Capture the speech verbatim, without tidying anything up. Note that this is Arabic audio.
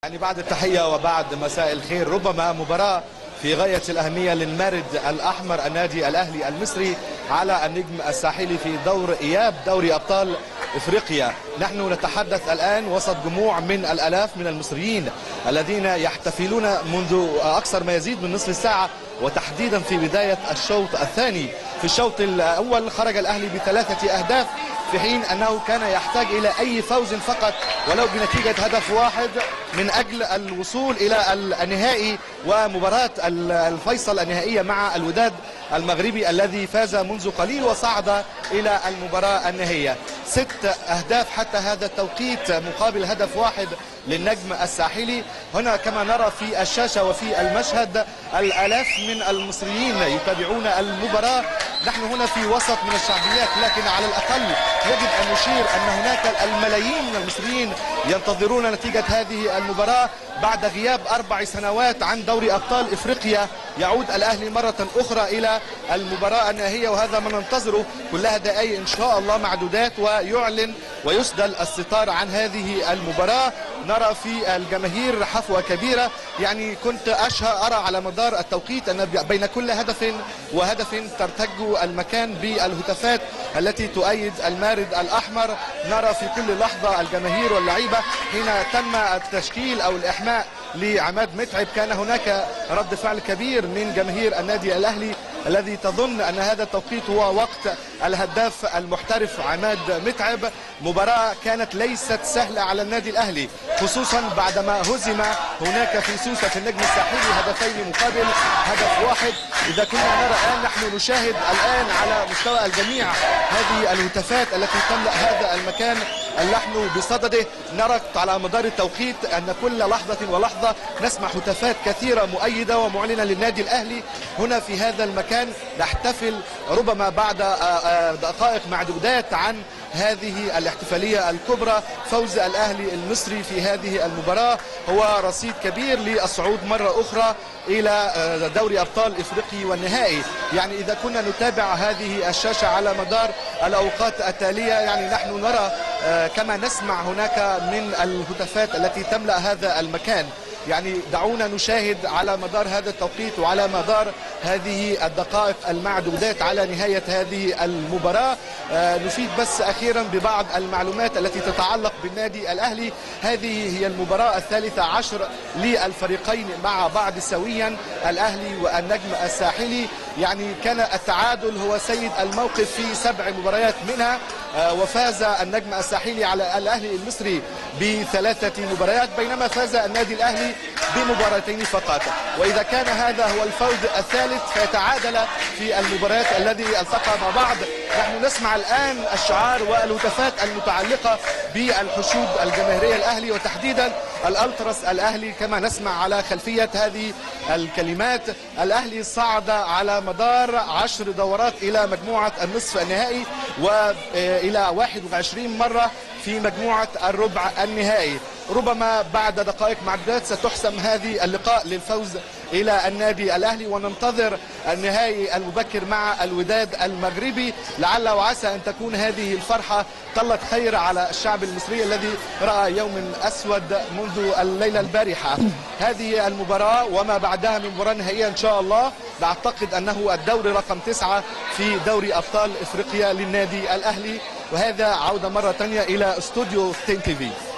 يعني بعد التحية وبعد مساء الخير، ربما مباراة في غاية الأهمية للمارد الأحمر النادي الأهلي المصري على النجم الساحلي في دور إياب دوري أبطال إفريقيا. نحن نتحدث الآن وسط جموع من الآلاف من المصريين الذين يحتفلون منذ أكثر ما يزيد من نصف ساعة، وتحديدا في بداية الشوط الثاني. في الشوط الأول خرج الأهلي بثلاثة أهداف، في حين أنه كان يحتاج إلى أي فوز فقط ولو بنتيجة هدف واحد من أجل الوصول إلى النهائي ومباراة الفيصل النهائية مع الوداد المغربي الذي فاز منذ قليل وصعد إلى المباراة النهائية. ست أهداف حتى هذا التوقيت مقابل هدف واحد للنجم الساحلي. هنا كما نرى في الشاشة وفي المشهد الآلاف من المصريين يتابعون المباراة. نحن هنا في وسط من الشعبيات، لكن على الأقل يجب أن نشير أن هناك الملايين من المصريين ينتظرون نتيجة هذه المباراة. بعد غياب أربع سنوات عن دوري أبطال إفريقيا يعود الأهلي مرة أخرى إلى المباراة النهائية، وهذا ما ننتظره. كلها دقائق إن شاء الله معدودات ويعلن ويسدل الستار عن هذه المباراة. نرى في الجماهير حفوة كبيرة، يعني كنت أشهى أرى على مدار التوقيت أن بين كل هدف وهدف ترتج المكان بالهتافات التي تؤيد المارد الأحمر. نرى في كل لحظة الجماهير واللعيبة. حين تم التشكيل أو الإحماء لعماد متعب كان هناك رد فعل كبير من جماهير النادي الأهلي الذي تظن أن هذا التوقيت هو وقت الهداف المحترف عماد متعب. مباراة كانت ليست سهلة على النادي الأهلي، خصوصا بعدما هزم هناك في سوسة في النجم الساحلي هدفين مقابل هدف واحد. إذا كنا نرى الآن نحن نشاهد الآن على مستوى الجميع هذه الهتافات التي تملأ هذا المكان اللحن بصدده. نرى على مدار التوقيت أن كل لحظة ولحظة نسمع هتافات كثيرة مؤيدة ومعلنة للنادي الأهلي. هنا في هذا المكان نحتفل ربما بعد دقائق معدودات عن هذه الاحتفالية الكبرى. فوز الأهلي المصري في هذه المباراة هو رصيد كبير للصعود مرة أخرى إلى دوري أبطال إفريقي والنهائي. يعني إذا كنا نتابع هذه الشاشة على مدار الأوقات التالية، يعني نحن نرى كما نسمع هناك من الهتافات التي تملأ هذا المكان. يعني دعونا نشاهد على مدار هذا التوقيت وعلى مدار هذه الدقائق المعدودات على نهاية هذه المباراة. آه نفيد بس أخيرا ببعض المعلومات التي تتعلق بالنادي الأهلي. هذه هي المباراة الثالثة عشر للفريقين مع بعض سويا، الأهلي والنجم الساحلي. يعني كان التعادل هو سيد الموقف في سبع مباريات منها، آه وفاز النجم الساحلي على الأهلي المصري بثلاثة مباريات، بينما فاز النادي الأهلي بمباراتين فقط. وإذا كان هذا هو الفوز الثالث فيتعادل في المباريات الذي التقى مع بعض. نحن نسمع الآن الشعار والهتافات المتعلقة بالحشود الجماهيرية الأهلي، وتحديدا الألتراس الأهلي. كما نسمع على خلفية هذه الكلمات: الأهلي صعد على مدار عشر دورات إلى مجموعة النصف النهائي وإلى واحد وعشرين مرة في مجموعة الربع النهائي. ربما بعد دقائق معدودات ستحسم هذه اللقاء للفوز إلى النادي الأهلي، وننتظر النهائي المبكر مع الوداد المغربي. لعل وعسى أن تكون هذه الفرحة طلت خير على الشعب المصري الذي رأى يوم أسود منذ الليلة البارحة. هذه المباراة وما بعدها من مباراة نهائية إن شاء الله. بعتقد أنه الدوري رقم تسعة في دوري أبطال إفريقيا للنادي الأهلي. وهذا عودة مرة ثانية إلى استوديو تين تي في.